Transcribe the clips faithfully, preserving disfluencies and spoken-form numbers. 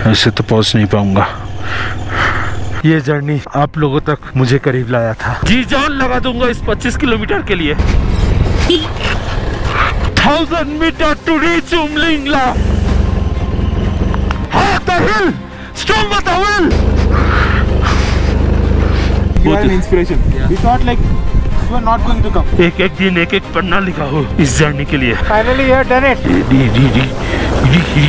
ऐसे तो पहुंच नहीं पाऊंगा। ये जर्नी आप लोगों तक मुझे करीब लाया था। जी जान लगा दूंगा इस पच्चीस किलोमीटर के लिए। Thousand metre to reach Umlingla. The hill, stronger the will. You are an inspiration. Yeah. We thought like you are not going to come. एक एक दिन एक एक पन्ना लिखा हो इस जर्नी के लिए। Finally you have done it. डी डी डी डी डी।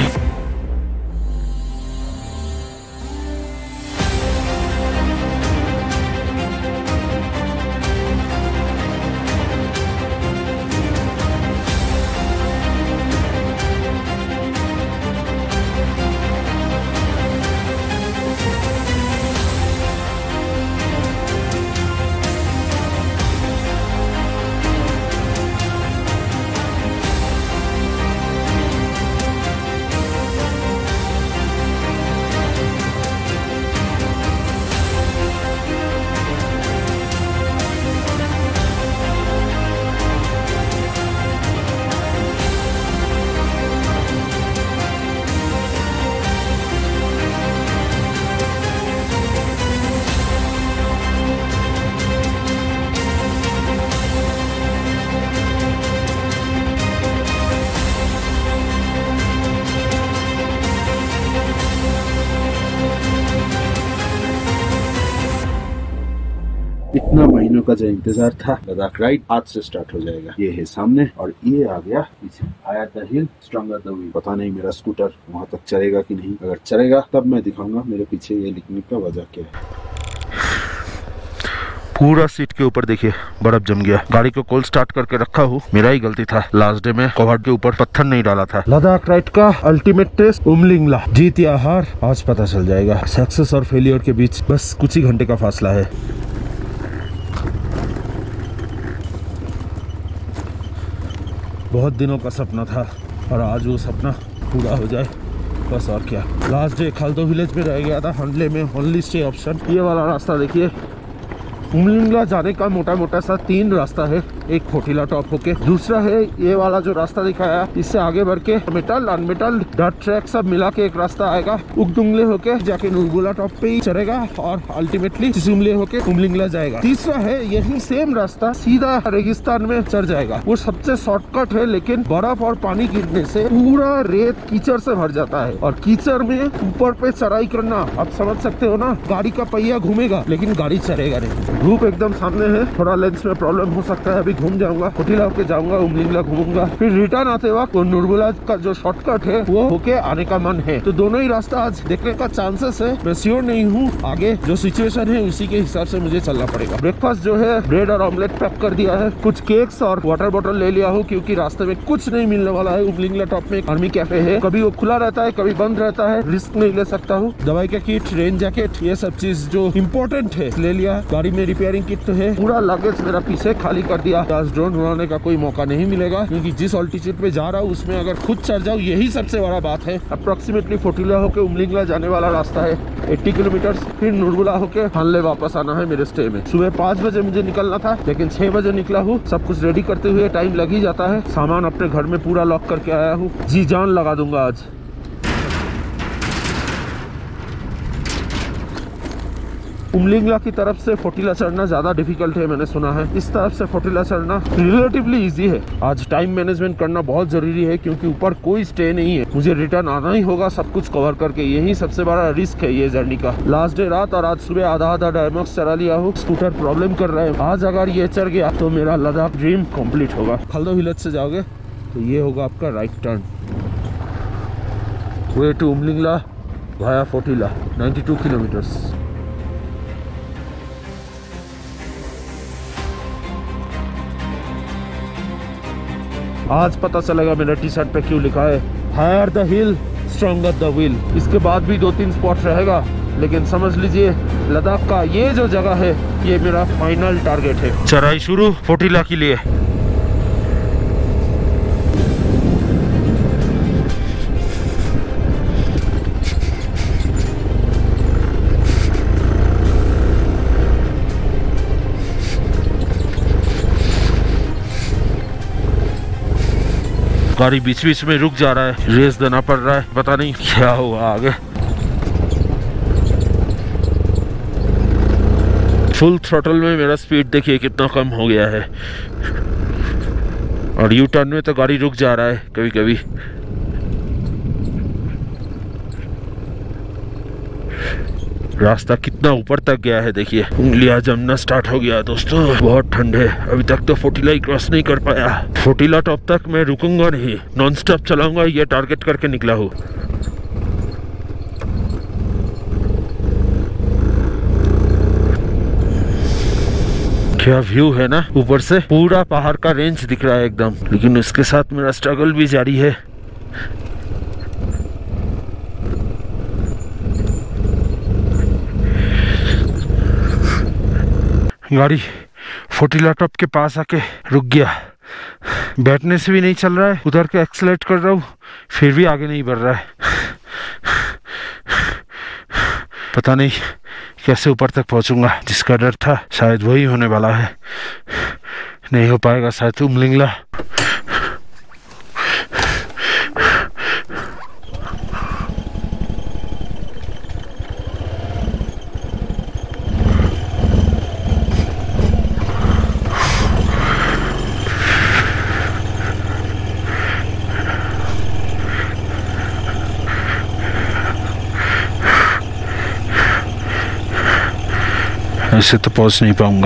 इतना महीनों का जो इंतजार था, लद्दाख राइड आज से स्टार्ट हो जाएगा। ये है सामने और ये आ गया पीछे। Higher the hill, stronger the will. पता नहीं मेरा स्कूटर वहाँ तक चलेगा कि नहीं। अगर चलेगा तब मैं दिखाऊंगा मेरे पीछे ये लिखने का वजह क्या है। पूरा सीट के ऊपर देखिए बर्फ जम गया। गाड़ी को कोल्ड स्टार्ट करके रखा हूँ, मेरा ही गलती था। लास्ट डे में कवर के ऊपर पत्थर नहीं डाला था। लद्दाख राइड का अल्टीमेट टेस्ट उमलिंगला, जीत या हार आज पता चल जाएगा। सक्सेस और फेलियर के बीच बस कुछ ही घंटे का फासला है। बहुत दिनों का सपना था और आज वो सपना पूरा हो जाए बस, और क्या। लास्ट डे खाल्दो विलेज में रह गया था, हंडले में ओनली स्टे ऑप्शन। ये वाला रास्ता देखिए, उमलिंगला जाने का मोटा मोटा सा तीन रास्ता है। एक फोटिला टॉप होके, दूसरा है ये वाला जो रास्ता दिखाया, इससे आगे बढ़ के मेटल अनमेटल डर्ट ट्रैक सब मिला के एक रास्ता आएगा। उगदुंगले होके जाके नुरबुला टॉप पे ही चढ़ेगा और अल्टीमेटली चिसुमले होके उमलिंगला जाएगा। तीसरा है यही सेम रास्ता सीधा रेगिस्तान में चढ़ जाएगा। वो सबसे शॉर्टकट है, लेकिन बर्फ और पानी गिरने से पूरा रेत कीचड़ से भर जाता है और कीचड़ में ऊपर पे चढ़ाई करना, आप समझ सकते हो ना। गाड़ी का पहिया घूमेगा लेकिन गाड़ी चढ़ेगा नहीं। धूप एकदम सामने है, थोड़ा लेंस में प्रॉब्लम हो सकता है। अभी घूम जाऊंगा, फोटिला होके जाऊंगा, उमलिंगला घूमूंगा, फिर रिटर्न आते वक्त नुरबुला का जो शॉर्टकट है वो होके आने का मन है। तो दोनों ही रास्ता आज देखने का चांसेस है। मैं श्योर नहीं हूँ, आगे जो सिचुएशन है उसी के हिसाब से मुझे चलना पड़ेगा। ब्रेकफास्ट जो है ब्रेड और ऑमलेट पैक कर दिया है, कुछ केक्स और वाटर बॉटल ले लिया हूँ क्योंकि रास्ते में कुछ नहीं मिलने वाला है। उमलिंगला टॉप में एक आर्मी कैफे है, कभी वो खुला रहता है कभी बंद रहता है, रिस्क नहीं ले सकता हूँ। दवाई का किट, रेन जैकेट, ये सब चीज जो इम्पोर्टेंट है ले लिया। गाड़ी में रिपेयरिंग किट तो है। पूरा लगेज मेरा पीछे खाली कर दिया। आज ड्रोन उड़ाने का कोई मौका नहीं मिलेगा क्योंकि जिस ऑल्टीट्यूड पे जा रहा हूँ उसमें अगर खुद चढ़ जाऊँ यही सबसे बड़ा बात है। अप्रोक्सीमेटली फोटिला होके उमलिंगला जाने वाला रास्ता है अस्सी किलोमीटर, फिर नुरबुला होके हंडले वापस आना है मेरे स्टे में। सुबह पाँच बजे मुझे निकलना था लेकिन छह बजे निकला हूँ। सब कुछ रेडी करते हुए टाइम लग ही जाता है। सामान अपने घर में पूरा लॉक करके आया हूँ, जी जान लगा दूंगा आज। उमलिंगला की तरफ से फोटिला चढ़ना ज्यादा डिफिकल्ट है मैंने सुना है, इस तरफ से फोटिला चढ़ना रिलेटिवली इजी है। आज टाइम मैनेजमेंट करना बहुत जरूरी है क्योंकि ऊपर कोई स्टे नहीं है, मुझे रिटर्न आना ही होगा सब कुछ कवर करके। यही सबसे बड़ा रिस्क है ये जर्नी का। लास्ट डे रात और आज सुबह आधा आधा डायमॉक्स चला लिया हूँ। स्कूटर प्रॉब्लम कर रहा है। आज अगर ये चढ़ गया तो मेरा लद्दाख ड्रीम कम्प्लीट होगा। खाल्दो विलेज से जाओगे तो ये होगा आपका right turn, way to Umlingla via Fotila, बानवे किलोमीटर्स। आज पता चलेगा मेरे टी शर्ट पे क्यों लिखा है higher the hill stronger the will. इसके बाद भी दो तीन स्पॉट रहेगा लेकिन समझ लीजिए लद्दाख का ये जो जगह है ये मेरा फाइनल टारगेट है। चढ़ाई शुरू फोटिला के लिए। गाड़ी बीच बीच में रुक जा रहा है, रेस देना पड़ रहा है, पता नहीं क्या हुआ आगे। फुल थ्रॉटल में मेरा स्पीड देखिए कितना कम हो गया है, और यू टर्न में तो गाड़ी रुक जा रहा है कभी कभी। रास्ता कितना ऊपर तक गया है देखिए, उंगलियां जमना स्टार्ट हो गया दोस्तों। बहुत ठंड है, अभी तक तो फोर्टीला ही क्रॉस नहीं कर पाया। फोर्टीला टॉप तक मैं रुकूंगा नहीं, नॉन स्टॉप चलाऊंगा, ये टारगेट करके निकला हूँ। क्या व्यू है ना, ऊपर से पूरा पहाड़ का रेंज दिख रहा है एकदम, लेकिन उसके साथ मेरा स्ट्रगल भी जारी है। गाड़ी फोर्टीला टॉप के पास आके रुक गया, बैठने से भी नहीं चल रहा है, उधर के एक्सेलेरेट कर रहा हूँ फिर भी आगे नहीं बढ़ रहा है। पता नहीं कैसे ऊपर तक पहुंचूंगा, जिसका डर था शायद वही होने वाला है। नहीं हो पाएगा शायद उमलिंगला। ऐसे तो पहुंच नहीं पाऊंगा।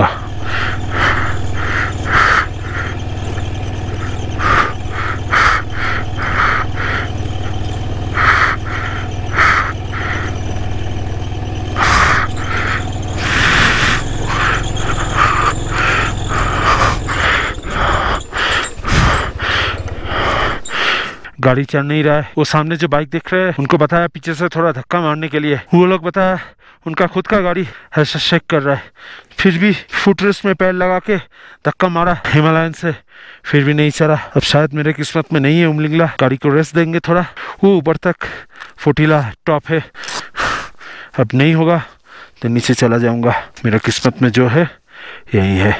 गाड़ी चल नहीं रहा है। वो सामने जो बाइक दिख रहे हैं उनको बताया पीछे से थोड़ा धक्का मारने के लिए, वो लोग बताया उनका खुद का गाड़ी ऐसा शेक कर रहा है, फिर भी फुटरेस्ट में पैर लगा के धक्का मारा हिमालयन से, फिर भी नहीं चला। अब शायद मेरे किस्मत में नहीं है उमलिंगला, गाड़ी को रेस्ट देंगे थोड़ा। वो ऊपर तक फोर्टीला टॉप है, अब नहीं होगा तो नीचे चला जाऊंगा। मेरा किस्मत में जो है यही है।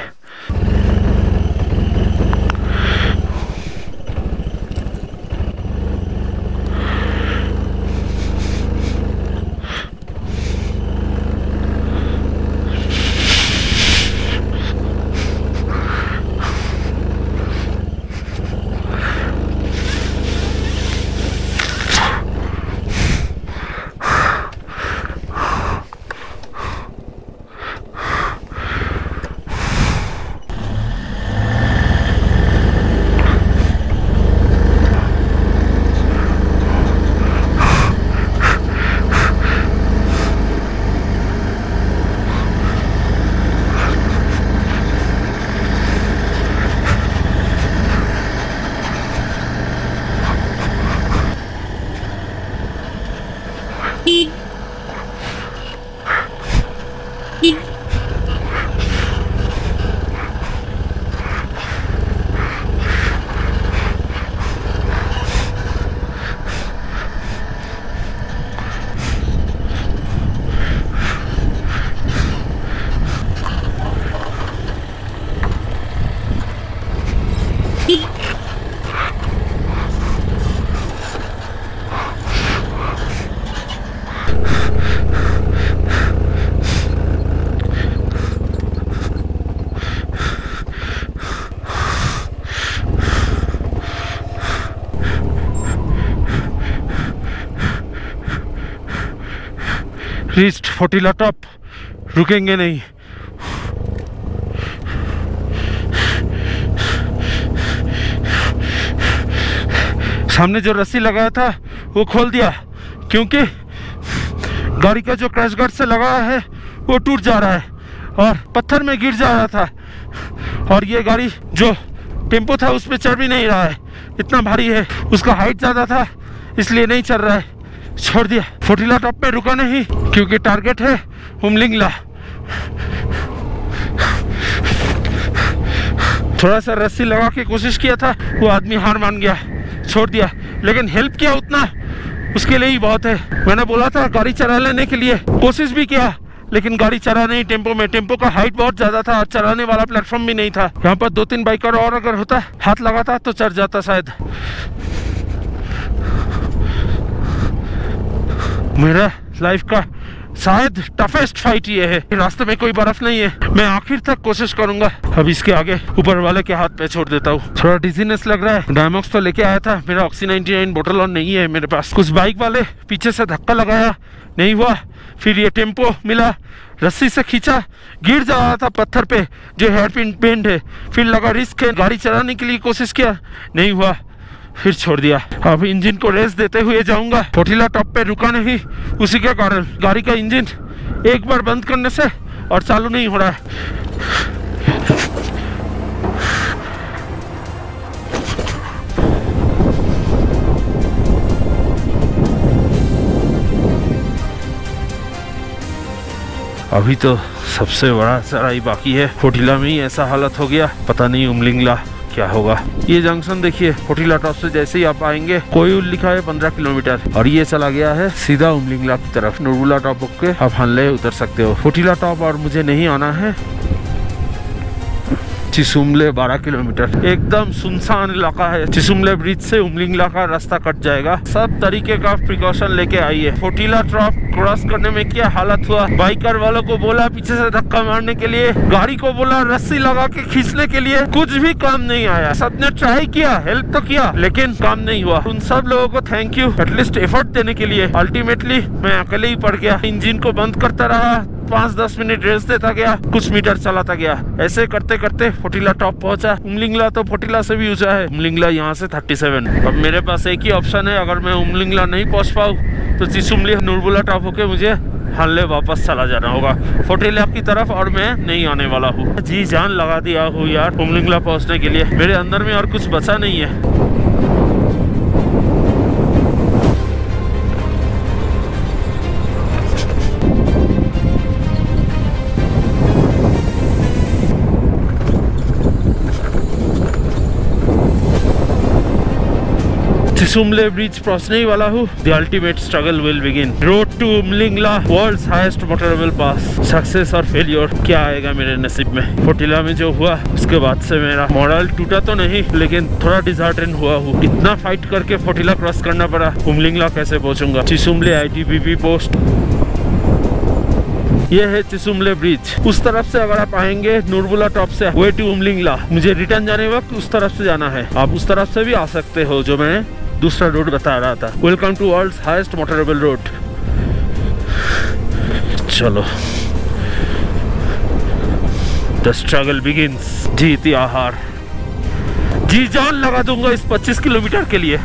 रीच्ड फोर्टीला टॉप, रुकेंगे नहीं। सामने जो रस्सी लगाया था वो खोल दिया, क्योंकि गाड़ी का जो क्रैश गार्ड से लगा है वो टूट जा रहा है और पत्थर में गिर जा रहा था, और ये गाड़ी जो टेम्पो था उस पर चढ़ भी नहीं रहा है, इतना भारी है, उसका हाइट ज़्यादा था इसलिए नहीं चल रहा है। छोड़ दिया, फोर्टीला टॉप पे रुका नहीं क्योंकि टारगेट है उमलिंगला। थोड़ा सा रस्सी लगा के कोशिश किया था, वो आदमी हार मान गया, छोड़ दिया, लेकिन हेल्प किया उतना उसके लिए ही बहुत है। मैंने बोला था गाड़ी चला लेने के लिए, कोशिश भी किया, लेकिन गाड़ी चला नहीं टेम्पो में। टेम्पो का हाइट बहुत ज्यादा था और चलाने वाला प्लेटफॉर्म भी नहीं था। यहाँ पर दो तीन बाइकर और अगर होता, हाथ लगाता तो चढ़ जाता शायद। मेरा लाइफ का शायद टफेस्ट फाइट ये है। रास्ते में कोई बर्फ नहीं है, मैं आखिर तक कोशिश करूंगा। अब इसके आगे ऊपर वाले के हाथ पे छोड़ देता हूँ। थोड़ा डिजीनेस लग रहा है। डायमॉक्स तो लेके आया था, मेरा ऑक्सी नाइंटी नाइन बोतल और नहीं है मेरे पास। कुछ बाइक वाले पीछे से धक्का लगाया, नहीं हुआ। फिर ये टेम्पो मिला, रस्सी से खींचा, गिर जा रहा था पत्थर पे जो हेयर पिन बेंड है। फिर लगा रिस्क है, गाड़ी चलाने के लिए कोशिश किया, नहीं हुआ, फिर छोड़ दिया। अब इंजन को रेस देते हुए जाऊंगा। फोर्टिला टॉप पे रुका नहीं, उसी के कारण गाड़ी का इंजन एक बार बंद करने से और चालू नहीं हो रहा है। अभी तो सबसे बड़ा चढ़ाई बाकी है। फोर्टिला में ही ऐसा हालत हो गया, पता नहीं उमलिंगला क्या होगा। ये जंक्शन देखिए, फोर्टिला टॉप से जैसे ही आप आएंगे कोई लिखा है पंद्रह किलोमीटर और ये चला गया है सीधा उमलिंगला की तरफ। नुरबुला टॉप होके आप हनले उतर सकते हो। फोर्टिला टॉप और मुझे नहीं आना है। चिसुमले बारह किलोमीटर, एकदम सुनसान इलाका है। चिसुमले ब्रिज से उमलिंगला का रास्ता कट जाएगा। सब तरीके का प्रिकॉशन लेके आइए। फोर्टिला टॉप क्रॉस करने में क्या हालत हुआ। बाइकर वालों को बोला पीछे से धक्का मारने के लिए, गाड़ी को बोला रस्सी लगा के खींचने के लिए, कुछ भी काम नहीं आया। सबने ट्राई किया, हेल्प तो किया, लेकिन काम नहीं हुआ। उन सब लोगों को थैंक यू एटलीस्ट एफर्ट देने के लिए। अल्टीमेटली मैं अकेले ही पड़ गया। इंजन को बंद करता रहा, पाँच दस मिनट रेस देता गया, कुछ मीटर चलाता गया। ऐसे करते करते फोर्टिला टॉप पहुंचा। उमलिंगला तो फोर्टिला से भी ऊंचा है। उमलिंगला यहाँ से सैंतीस। अब मेरे पास एक ही ऑप्शन है, अगर मैं उमलिंगला नहीं पहुंच पाऊँ तो चिसुमली नुरबुला टॉप होके मुझे हनले वापस चला जाना होगा फोर्टिला की तरफ, और मैं नहीं आने वाला हूँ। जी जान लगा दिया हूँ यार उमलिंगला पहुँचने के लिए। मेरे अंदर में और कुछ बचा नहीं है। चिसुमले ब्रिज पहुंचने ही वाला हूँ। The ultimate struggle will begin. Road to Umlingla, world's highest motorable pass. Success और फेलियर क्या आएगा मेरे नसीब में। फोर्टिला में जो हुआ उसके बाद से मेरा मॉरल टूटा तो नहीं, लेकिन थोड़ा डिसहार्टेन हुआ हूँ। इतना फाइट करके फोर्टिला क्रॉस करना पड़ा। उमलिंगला कैसे पहुंचूंगा। Chisumle I T B P post, ये है चिसुमले ब्रिज। उस तरफ से अगर आप आएंगे नुरबुला टॉप से वे टू उमलिंगला, मुझे रिटर्न जाने वक्त उस तरफ से जाना है। आप उस तरफ से भी आ सकते हो, जो मैंने दूसरा रोड बता रहा था। Welcome to world's highest motorable road. चलो, द स्ट्रगल बिगिंस। जीत या हार, जी जान लगा दूंगा इस पच्चीस किलोमीटर के लिए।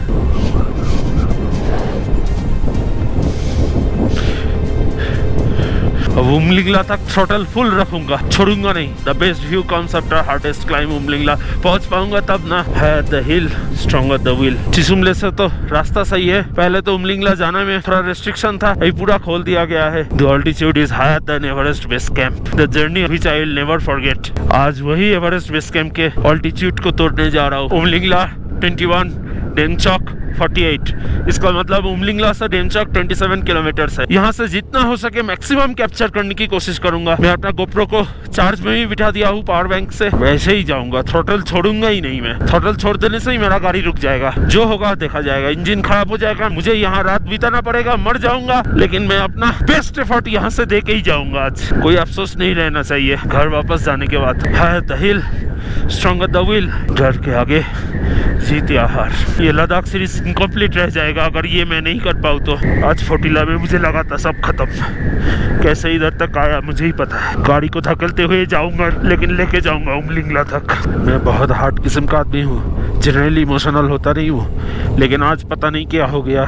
अब उमलिंगला तक थ्रोटल फुल रखूंगा, छोड़ूंगा नहीं। The best view comes after hardest climb Umlingla. पहुंच पाऊंगा तब ना। है the hill stronger the will. Chisumle से तो रास्ता सही है, पहले तो उमलिंगला जाने में थोड़ा रेस्ट्रिक्शन था, अभी पूरा खोल दिया गया है। The altitude is higher than Everest base camp, the journey which I will never forget. आज वही एवरेस्ट बेस कैंप के ऑल्टीट्यूड को तोड़ने जा रहा हूँ। उमलिंगला इक्कीस, डेमचौक अड़तालीस। इसका मतलब उमलिंगला से डेमचौक सत्ताईस किलोमीटर है। यहाँ से जितना हो सके मैक्सिमम कैप्चर करने की कोशिश करूंगा। मैं अपना गोप्रो को चार्ज में भी बिठा दिया हूँ पावर बैंक से। वैसे ही जाऊंगा, थ्रोटल छोड़ूंगा ही नहीं मैं। थ्रोटल छोड़ देने से ही मेरा गाड़ी रुक जाएगा। जो होगा देखा जाएगा। इंजन खराब हो जाएगा, मुझे यहाँ रात बिताना पड़ेगा, मर जाऊंगा, लेकिन मैं अपना बेस्ट एफर्ट यहाँ से दे के ही जाऊंगा। आज कोई अफसोस नहीं रहना चाहिए घर वापस जाने के बाद। है the hill stronger the will. डर के आगे जीत या हार। ये लद्दाख सीरीज इनकम्प्लीट रह जाएगा अगर ये मैं नहीं कर पाऊँ तो। आज फोर्टिला में मुझे लगा था सब खत्म, कैसे इधर तक आया मुझे ही पता है। गाड़ी को धकेलते हुए जाऊंगा, लेकिन लेके जाऊंगा उमलिंगला तक। मैं बहुत हार्ड किस्म का आदमी हूँ, जनरली इमोशनल होता नहीं हूँ, लेकिन आज पता नहीं क्या हो गया।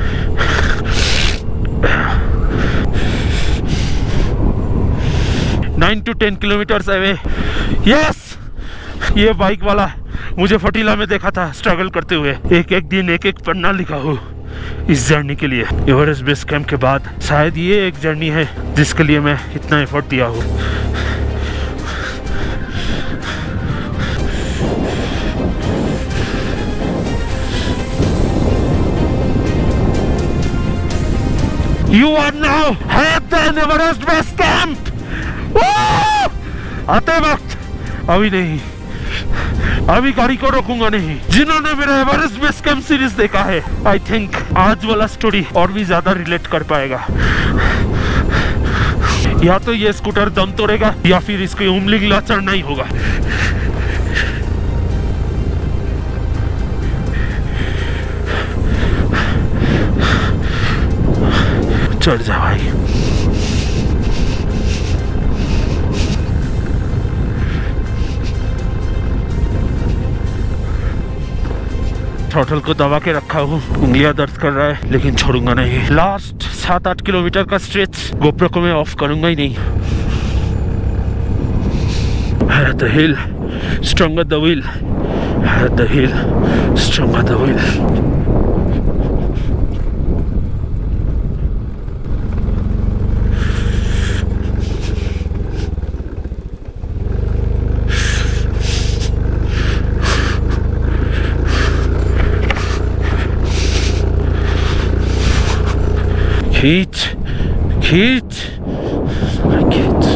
Nine to ten kilometre away. Yes, ये बाइक वाला मुझे फोर्टिला में देखा था स्ट्रगल करते हुए। एक एक दिन एक एक पन्ना लिखा हूँ इस जर्नी के लिए। एवरेस्ट बेस कैंप के बाद शायद ये एक जर्नी है जिसके लिए मैं इतना एफर्ट दिया हूँ। You are now at the Everest Base Camp। आते वक्त, अभी नहीं, अभी गाड़ी को रोकूंगा नहीं। जिन्होंने मेरा एवरेस्ट बेस कैंप सीरीज देखा है, आई थिंक आज वाला स्टोरी और भी ज्यादा रिलेट कर पाएगा। या तो ये स्कूटर दम तोड़ेगा या फिर इसको उमलिंगला चढ़ना ही होगा। चढ़ जा भाई। थ्रॉटल को दबा के रखा हूँ, उंगलियां दर्द कर रहा है लेकिन छोड़ूंगा नहीं। लास्ट सात आठ किलोमीटर का स्ट्रेच गोप्रो को मैं ऑफ करूंगा ही नहीं। At the hill, stronger the will. At the hill, stronger the will. खींच खींच खींच।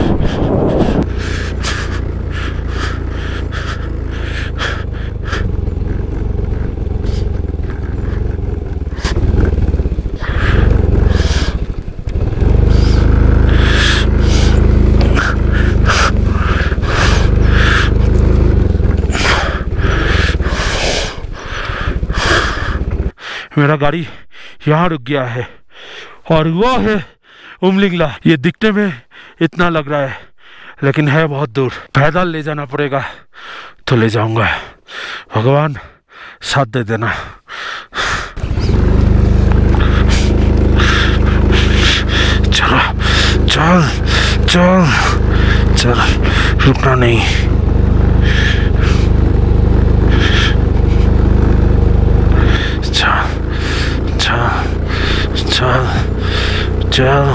मेरा गाड़ी यहाँ रुक गया है और वो है उमलिंगला। ये दिखने में इतना लग रहा है लेकिन है बहुत दूर। पैदल ले जाना पड़ेगा तो ले जाऊंगा। भगवान साथ दे देना। चलो चल चल चल, रुकना नहीं। चल चल चल चल।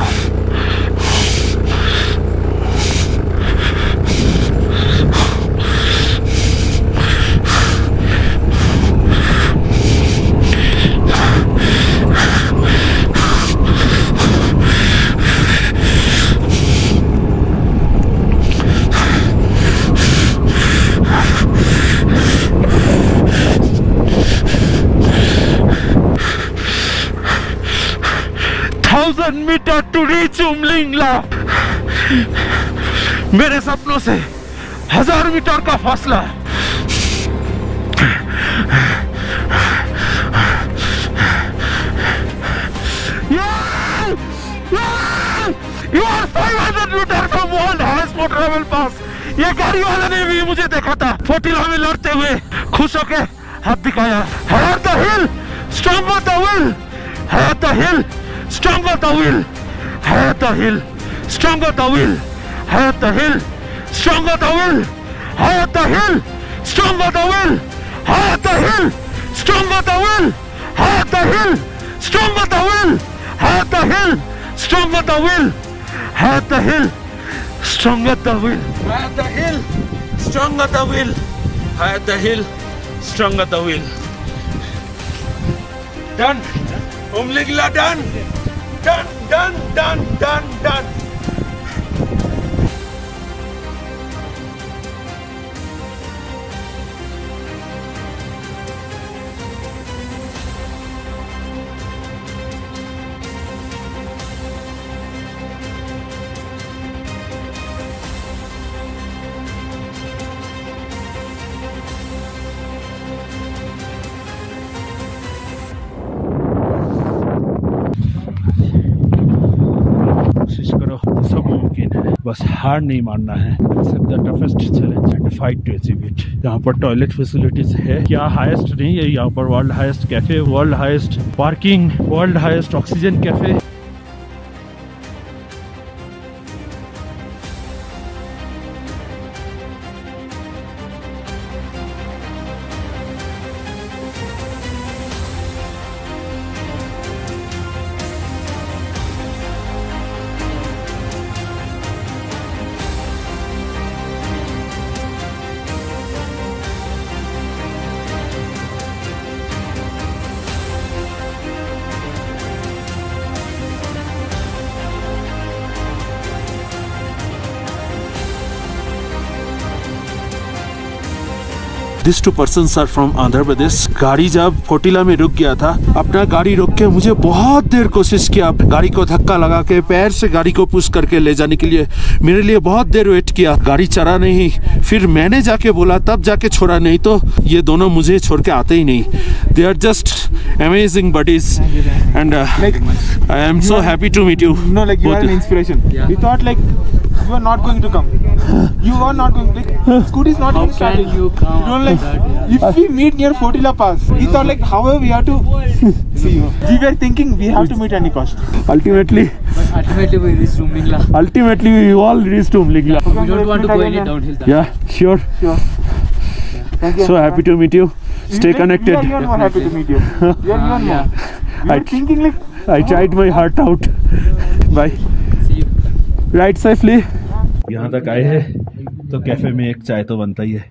Thousand metre to reach Umlingla. मेरे सपनों से हजार मीटर का फासला। You are five hundred metre from world highest motor level pass। ये गाड़ी वाले ने भी मुझे देखा था फोर्टीला में लड़ते हुए, खुश होके हाथ दिखाया। Higher the hill, stronger the will। Higher the hill, stronger the will, higher the hill, stronger the will, higher the hill, stronger the will, higher the hill, stronger the will, higher the hill, stronger the will, higher the hill, stronger the will, higher the hill, stronger the will, higher the hill, stronger the will, higher the hill, stronger the will, higher the hill, stronger the will. Done. Umliंगला done. Done, done, done, done, done. बस हार नहीं मानना है। Accept the toughest challenge and fight to achieve it. यहाँ पर toilet facilities है, क्या highest नहीं है यहाँ पर। World highest cafe, world highest parking, world highest oxygen cafe. This two persons are from Andhra Pradesh. गाड़ी जब फोटिला में रुक गया था, अपना गाड़ी रोक के मुझे बहुत देर कोशिश किया, गाड़ी को धक्का लगा के पैर से गाड़ी को पुश करके ले जाने के लिए मेरे लिए बहुत देर वेट किया। गाड़ी चला नहीं, फिर मैंने जाके बोला, तब जाके छोड़ा, नहीं तो ये दोनों मुझे छोड़ के आते ही नहीं। They are just amazing buddies and I am so happy to meet you. No, like you are an inspiration. Yeah. We thought like you are not going to come. You are not going. Like Scooty is not How even starting. can you come? You don't like. That, yeah. If we meet near Fortila Pass, we thought like however we have to see you. We were thinking we have to meet any cost. Ultimately, But ultimately we reached Umlingla. ultimately we all reached Umlingla. We don't want to go any downhill. That Yeah, sure. Sure. Thank you. So happy to meet you. Stay We- connected. We are even more happy to meet you. We are even more. Yeah. We I- were thinking like. I tried my heart out. Bye. See you. Ride safely. यहाँ तक आए हैं तो cafe में एक चाय तो बनता ही है।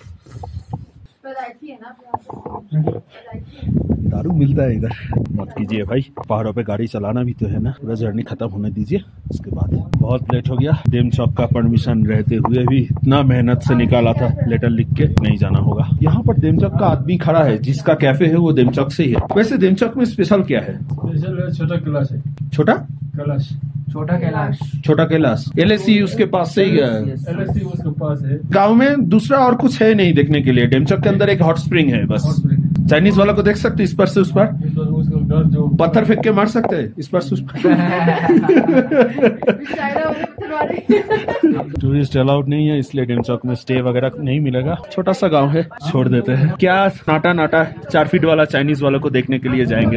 दारू मिलता है इधर, मत कीजिए भाई। पहाड़ों पे गाड़ी चलाना भी तो है ना, पूरा जर्नी खत्म होने दीजिए उसके बाद। बहुत लेट हो गया। डेमचौक का परमिशन रहते हुए भी इतना मेहनत से निकाला था, लेटर लिख के नहीं जाना होगा। यहाँ पर डेमचौक का आदमी खड़ा है, जिसका कैफे है वो डेमचौक से ही है। वैसे डेमचौक में स्पेशल क्या है? स्पेशल छोटा कैलाश है। छोटा कैलाश, छोटा कैलाश। छोटा कैलाश एल एस सी उसके पास से ही है। एलएसटी उसके पास है। गाँव में दूसरा और कुछ है नहीं देखने के लिए। डेमचौक के अंदर एक हॉट स्प्रिंग है बस। चाइनीज वाला को देख सकते इस पर से उस पर, इस पर उसको घर जो पत्थर फेंक के मार सकते हैं इस पर से उस पर। टूरिस्ट अलाउड नहीं है, इसलिए डेमचौक में स्टे वगैरह नहीं मिलेगा। छोटा सा गांव है, छोड़ देते हैं। क्या नाटा नाटा चार फीट वाला चाइनीज वाला को देखने के लिए जाएंगे।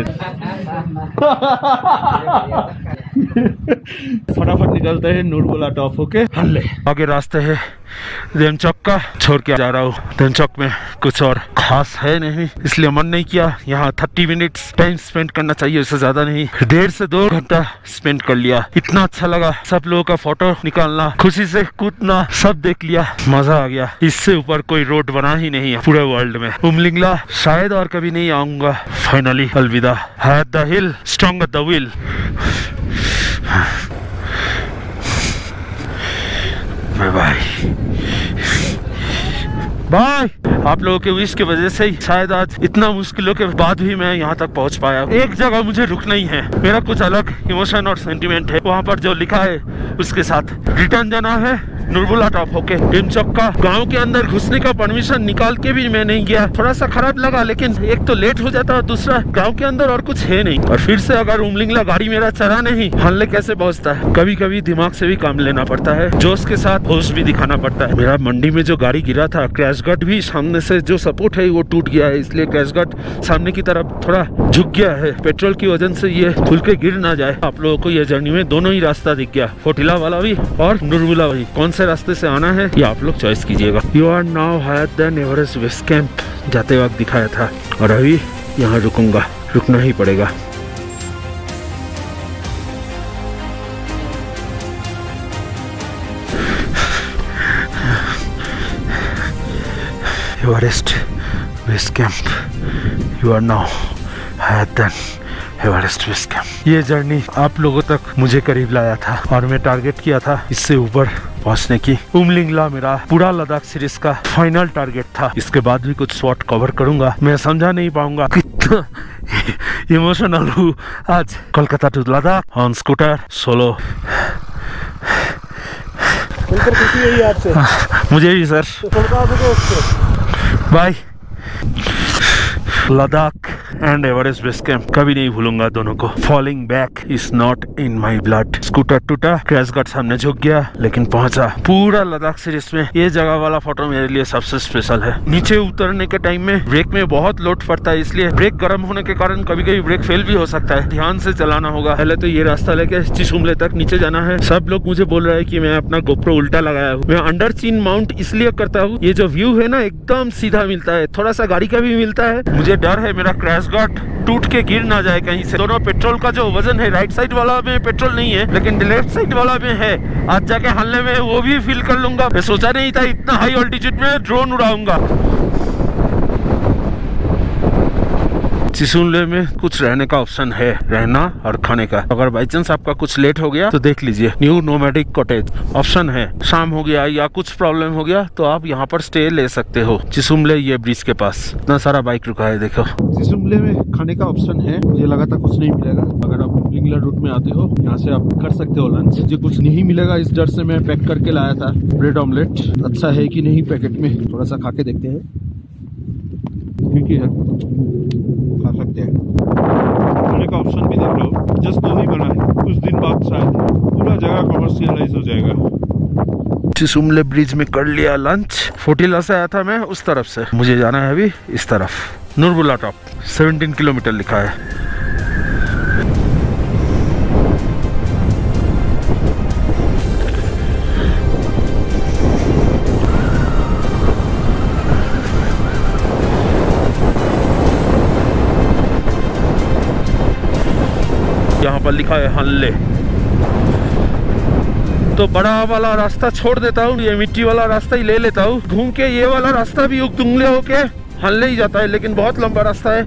फटाफट निकलते हैं नूरबुला टॉप होके हल्ले। आगे रास्ते है डेमचौक का, छोड़ के जा रहा हूँ। डेमचौक में कुछ और खास है नहीं, इसलिए मन नहीं किया। यहाँ थर्टी मिनट्स टाइम स्पेंड करना चाहिए, उससे ज्यादा नहीं। डेढ़ से दो घंटा स्पेंड कर लिया। इतना अच्छा लगा, सब लोगों का फोटो निकालना, खुशी से कूदना, सब देख लिया, मजा आ गया। इससे ऊपर कोई रोड बना ही नहीं है पूरे वर्ल्ड में। उमलिंगला शायद और कभी नहीं आऊंगा। फाइनली अलविदा। Had the hill stronger the will. Bye bye bye. आप लोगों के विश की वजह से ही शायद आज इतना मुश्किलों के बाद भी मैं यहाँ तक पहुँच पाया। एक जगह मुझे रुकना ही है, मेरा कुछ अलग इमोशन और सेंटिमेंट है। वहाँ पर जो लिखा है उसके साथ रिटर्न जाना है नूरबुला टॉप होके। डेमचौक का गांव के अंदर घुसने का परमिशन निकाल के भी मैं नहीं गया। थोड़ा सा खराब लगा, लेकिन एक तो लेट हो जाता और दूसरा गांव के अंदर और कुछ है नहीं। और फिर से अगर उमलिंगला गाड़ी मेरा चला नहीं, हल्ले कैसे पहुंचता है। कभी कभी दिमाग से भी काम लेना पड़ता है, जोश के साथ होश भी दिखाना पड़ता है। मेरा मंडी में जो गाड़ी गिरा था, क्रैश गार्ड भी सामने से जो सपोर्ट है वो टूट गया है, इसलिए क्रैश गार्ड सामने की तरफ थोड़ा झुक गया है। पेट्रोल की वजह से ये खुल के गिर ना जाए। आप लोगों को ये जर्नी में दोनों ही रास्ता दिख गया, फोटिला वाला भी और नूरबुला भी। कौन से रास्ते से आना है ये आप लोग चॉइस कीजिएगा। You are now higher than Everest base camp, जाते वक्त दिखाया था, और अभी यहाँ रुकूंगा, रुकना ही पड़ेगा। Everest base camp, you are now higher than Everest base camp. ये जर्नी आप लोगों तक मुझे करीब लाया था और मैं टारगेट किया था इससे ऊपर पहुंचने की। उमलिंगला मेरा पूरा लद्दाख सीरीज का फाइनल टारगेट था। इसके बाद भी कुछ स्पॉट कवर करूंगा। मैं समझा नहीं पाऊंगा कितना इमोशनल हूँ आज। Kolkata to Ladakh on scooter solo. मिलकर खुशी है आपसे। मुझे भी sir. Bye. Ladakh and Everest base camp कभी नहीं भूलूंगा दोनों को। Falling back is not in my blood. Scooter टूटा, क्रैश गार्ड सामने झुक गया, लेकिन पहुंचा। पूरा लद्दाख सीरीज में ये जगह वाला फोटो मेरे लिए सबसे स्पेशल है। नीचे उतरने के टाइम में ब्रेक में बहुत लोड पड़ता है, इसलिए ब्रेक गर्म होने के कारण कभी कभी ब्रेक फेल भी हो सकता है। ध्यान से चलाना होगा। पहले तो ये रास्ता लेके चिशुमले तक नीचे जाना है। सब लोग मुझे बोल रहे हैं कि मैं अपना गोप्रो उल्टा लगाया हूँ। मैं अंडर चीन माउंट इसलिए करता हूँ, ये जो व्यू है ना एकदम सीधा मिलता है, थोड़ा सा गाड़ी का भी मिलता है। मुझे डर है मेरा क्रैश गार्ड टूट के गिर ना जाए कहीं से। दोनों पेट्रोल का जो वजन है, राइट साइड वाला में पेट्रोल नहीं है लेकिन लेफ्ट साइड वाला में है। आज जाके हल्ले में वो भी फील कर लूंगा। मैं सोचा नहीं था इतना हाई ऑल्टीट्यूड में ड्रोन उड़ाऊंगा। चिसुनले में कुछ रहने का ऑप्शन है, रहना और खाने का। अगर बाई चांस आपका कुछ लेट हो गया तो देख लीजिए, न्यू नोमैडिक कॉटेज ऑप्शन है। शाम हो गया या कुछ प्रॉब्लम हो गया तो आप यहाँ पर स्टे ले सकते हो। चिसुमले ये ब्रिज के पास इतना सारा बाइक रुका है, देखो। चिसुमले में खाने का ऑप्शन है, मुझे लगा था कुछ नहीं मिलेगा। अगर आप लिंगला रूट में आते हो यहाँ से आप कर सकते हो लंच। मुझे कुछ नहीं मिलेगा इस डर से मैं पैक करके लाया था ब्रेड ऑमलेट। अच्छा है कि नहीं पैकेट में, थोड़ा सा खा के देखते हैं। ठीक है, खा सकते हैं। खाने का ऑप्शन भी देख लो, जस्ट दो ही बना है, कुछ दिन बाद शायद पूरा जगह कमर्शियलाइज हो जाएगा। चिसुमले ब्रिज में कर लिया लंच। फोर्टिला से आया था मैं, उस तरफ से मुझे जाना है अभी इस तरफ। नूरबुला टॉप सत्रह किलोमीटर लिखा है। यहाँ पर लिखा है हल्ले। तो बड़ा वाला रास्ता छोड़ देता हूँ, ये मिट्टी वाला रास्ता ही ले लेता हूँ। घूम के ये वाला रास्ता भी उगतुंगले होके हल्ले ही जाता है, लेकिन बहुत लंबा रास्ता है।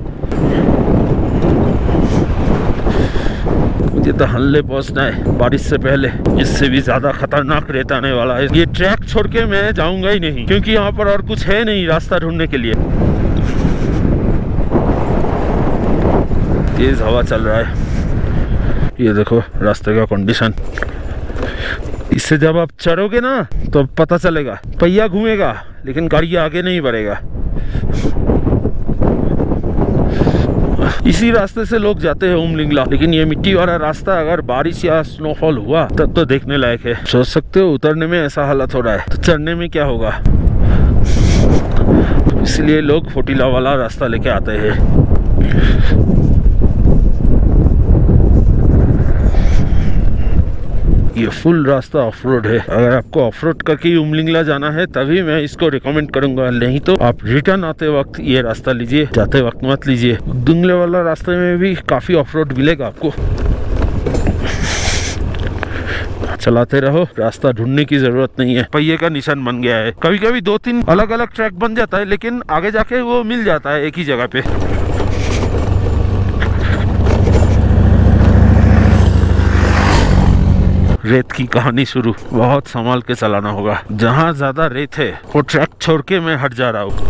मुझे तो हल्ले पहुंचना है बारिश से पहले। इससे भी ज्यादा खतरनाक रेत आने वाला है। ये ट्रैक छोड़ के मैं जाऊंगा ही नहीं, क्योंकि यहाँ पर और कुछ है नहीं रास्ता ढूंढने के लिए। तेज हवा चल रहा है, ये देखो रास्ते का कंडीशन। इससे जब आप चढ़ोगे ना तो पता चलेगा, पहिया घूमेगा लेकिन गाड़ी आगे नहीं बढ़ेगा। इसी रास्ते से लोग जाते हैं उमलिंगला, लेकिन ये मिट्टी वाला रास्ता अगर बारिश या स्नोफॉल हुआ तब तो देखने लायक है। सोच सकते हो उतरने में ऐसा हालत हो रहा है तो चढ़ने में क्या होगा। इसलिए लोग फोर्टिला वाला रास्ता लेके आते हैं। ये फुल रास्ता ऑफ रोड है। अगर आपको ऑफ रोड करके उमलिंगला जाना है तभी मैं इसको रिकमेंड करूंगा, नहीं तो आप रिटर्न आते वक्त ये रास्ता लीजिए, जाते वक्त मत लीजिए। दुंगले वाला रास्ते में भी काफी ऑफ रोड मिलेगा आपको। चलाते रहो, रास्ता ढूंढने की जरूरत नहीं है। पहिए का निशान बन गया है। कभी कभी दो तीन अलग अलग ट्रैक बन जाता है, लेकिन आगे जाके वो मिल जाता है एक ही जगह पे। रेत की कहानी शुरू। बहुत संभाल के चलाना होगा, जहाँ ज्यादा रेत है वो ट्रैक छोड़ के मैं हट जा रहा हूँ।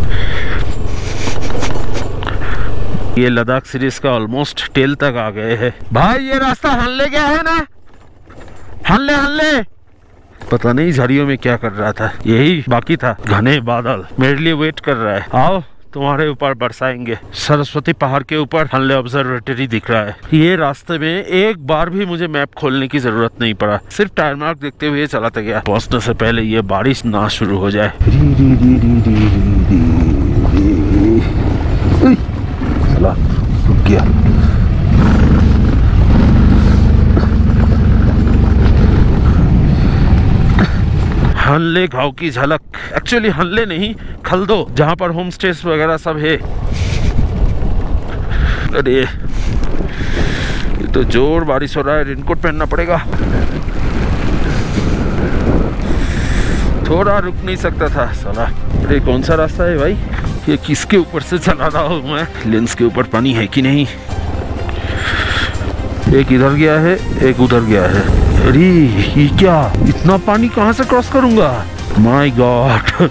ये लद्दाख सीरीज का ऑलमोस्ट टेल तक आ गए हैं। भाई ये रास्ता हल्ले गया है ना, हल्ले हल्ले। पता नहीं झाड़ियों में क्या कर रहा था, यही बाकी था। घने बादल मेरे लिए वेट कर रहा है, आओ तुम्हारे ऊपर बरसाएंगे। सरस्वती पहाड़ के ऊपर हल्ले ऑब्जर्वेटरी दिख रहा है। ये रास्ते में एक बार भी मुझे मैप खोलने की जरूरत नहीं पड़ा, सिर्फ टायर मार्क देखते हुए चलाते गया। पहुंचने से पहले ये बारिश ना शुरू हो जाए। चला रुक गया। हल्ले गांव की झलक, एक्चुअली हल्ले नहीं खलदो, जहां पर होम स्टेस वगैरह सब है। अरे ये तो जोर बारिश हो रहा है, रेनकोट पहनना पड़ेगा। थोड़ा रुक नहीं सकता था साला। अरे कौन सा रास्ता है भाई, ये किसके ऊपर से चला रहा हूँ मैं। लेंस के ऊपर पानी है कि नहीं। एक इधर गया है, एक उधर गया है। अरे ये क्या, इतना पानी कहाँ से क्रॉस करूंगा। My god.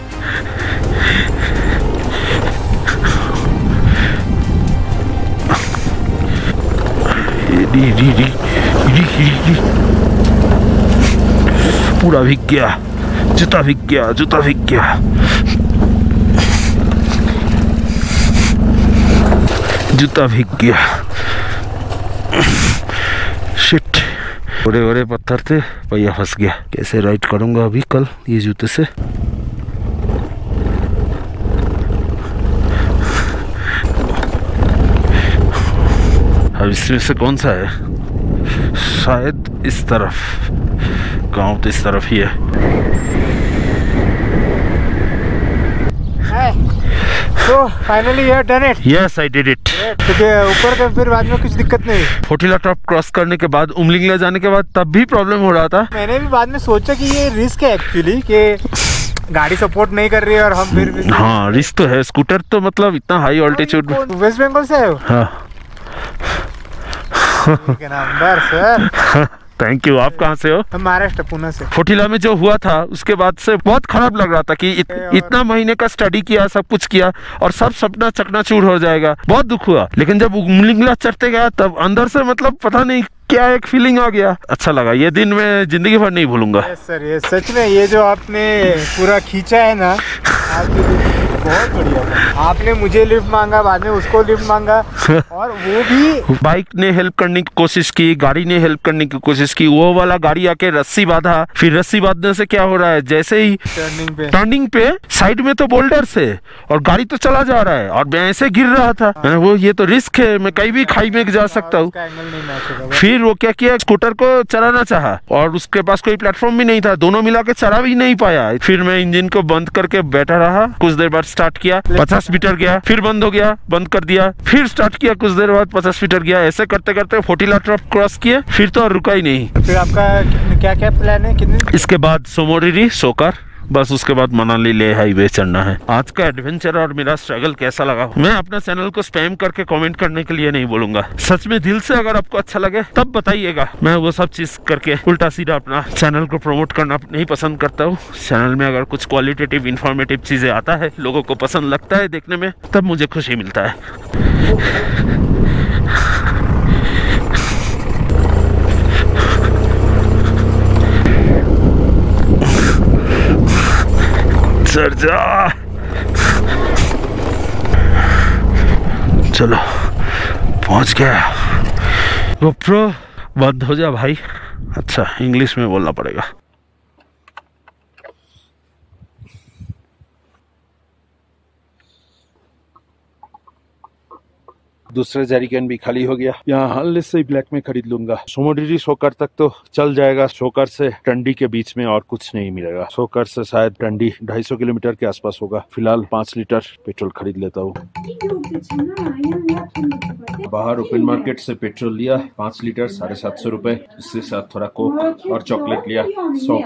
पूरा भीग गया, जूता भीग गया, जूता भीग गया। जूता भीग गया। शिट, बड़े बड़े पत्थर थे, पहिया फंस गया। कैसे राइड करूंगा अभी कल ये जूते से। अब इसमें से कौन सा है, शायद इस तरफ। गांव तो इस तरफ ही है। So finally you have done it. Yes, I did it. क्योंकि ऊपर का फिर बाद में कुछ दिक्कत नहीं। फोर्टिला टॉप क्रॉस करने के बाद, उमलिंगला जाने के बाद तब भी प्रॉब्लम हो रहा था। मैंने भी बाद में सोचा कि ये रिस्क है एक्चुअली, कि गाड़ी सपोर्ट नहीं कर रही है और हम फिर भी हाँ रिस्क तो है, स्कूटर तो मतलब इतना हाई ऑल्टीट्यूड में। वेस्ट बंगाल से आए हो? हाँ नंबर सर। Thank you. आप कहाँ से हो? हम महाराष्ट्र पुणे से। फोटिला में जो हुआ था उसके बाद से बहुत खराब लग रहा था कि इत, इतना महीने का स्टडी किया, सब कुछ किया और सब सपना चकनाचूर हो जाएगा। बहुत दुख हुआ, लेकिन जब उमलिंगला चढ़ते गया तब अंदर से मतलब पता नहीं क्या एक फीलिंग आ गया, अच्छा लगा। ये दिन मैं जिंदगी भर नहीं भूलूंगा। यस सर, ये सच में ये जो आपने पूरा खींचा है ना, आपके बहुत बढ़िया था। आपने मुझे लिफ्ट मांगा, बाद में उसको लिफ्ट मांगा और वो भी बाइक ने हेल्प करने की कोशिश की, गाड़ी ने हेल्प करने की कोशिश की। वो वाला गाड़ी आके रस्सी बांधा, फिर रस्सी बांधने से क्या हो रहा है, जैसे ही टर्निंग पे टर्निंग पे साइड में तो बोल्डर से और गाड़ी तो चला जा रहा है और मैं ऐसे गिर रहा था। मैंने वो ये तो रिस्क है, मैं कहीं भी खाई में जा सकता हूँ। फिर वो क्या किया, स्कूटर को चलाना चाहा और उसके पास कोई प्लेटफॉर्म भी नहीं था, दोनों मिला के चला भी नहीं पाया। फिर मैं इंजन को बंद करके बैठा रहा, कुछ देर बाद स्टार्ट किया, पचास मीटर गया, फिर बंद हो गया, बंद कर दिया, फिर स्टार्ट किया, कुछ देर बाद पचास मीटर गया। ऐसे करते करते फोटिला ट्रॉप क्रॉस किए, फिर तो और रुका ही नहीं। फिर आपका क्या क्या प्लान है? कितने इसके बाद सोमोरिरी सोकर, बस उसके बाद मनाली ले हाईवे चढ़ना है। आज का एडवेंचर और मेरा स्ट्रगल कैसा लगा, मैं अपना चैनल को स्पैम करके कमेंट करने के लिए नहीं बोलूंगा। सच में दिल से अगर आपको अच्छा लगे तब बताइएगा। मैं वो सब चीज करके उल्टा सीधा अपना चैनल को प्रमोट करना नहीं पसंद करता हूँ। चैनल में अगर कुछ क्वालिटेटिव इंफॉर्मेटिव चीजें आता है, लोगों को पसंद लगता है देखने में, तब मुझे खुशी मिलता है। जा चलो पहुंच गया। गोप्रो बंद हो जा भाई। अच्छा इंग्लिश में बोलना पड़ेगा। दूसरा जैरिकन भी खाली हो गया। यहाँ हाल से ब्लैक में खरीद लूंगा। सोमोरिरी सोकर तक तो चल जाएगा, सोकर से टंडी के बीच में और कुछ नहीं मिलेगा। सोकर से शायद टंडी ढाई सौ किलोमीटर के आसपास होगा। फिलहाल पाँच लीटर पेट्रोल खरीद लेता हूँ। बाहर ओपन मार्केट से पेट्रोल लिया पाँच लीटर साढ़े सात सौ रूपए। इसके साथ थोड़ा कोक और चॉकलेट लिया सौ।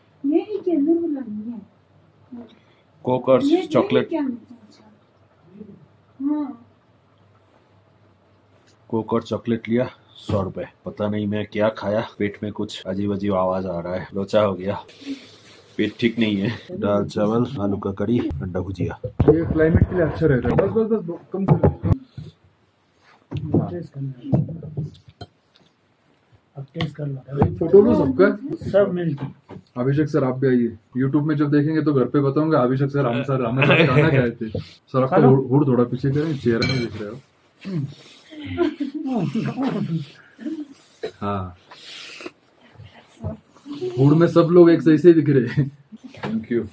कोक और चॉकलेट कोक और चॉकलेट लिया सौ रुपए। पता नहीं मैं क्या खाया, पेट में कुछ अजीब अजीब आवाज आ रहा है, लोचा हो गया, पेट ठीक नहीं है। दाल चावल, आलू का करी, अंडा भुजिया। ये क्लाइमेट के लिए अच्छा रहता है। बस बस बस कम कर। अब टेस्ट कर लो। फोटो लो सबका, सब मिलके। अभिषेक सर आप भी आइए। यूट्यूब में जब देखेंगे तो घर पे बताऊंगा अभिषेक सर हम सर हमें खाना खाए थे। सर आपका हुड थोड़ा पीछे करें, चेहरा नहीं दिख रहा हो। हाँ हुड में सब लोग एक सही से दिख रहे हैं। Thank you.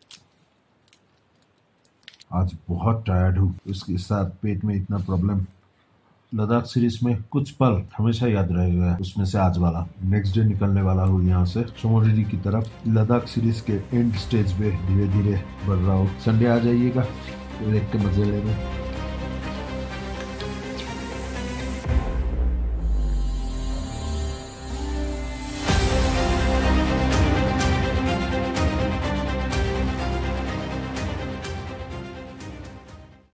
आज बहुत टायर्ड हूँ, उसके साथ पेट में इतना प्रॉब्लम। लद्दाख सीरीज में कुछ पल हमेशा याद रहेगा, उसमें से आज वाला। नेक्स्ट डे निकलने वाला हूँ यहाँ से सोमोरिरी की तरफ। लद्दाख सीरीज के एंड स्टेज पे धीरे धीरे बढ़ रहा हूँ। संडे आ जाइएगा, देख के मजे लेने।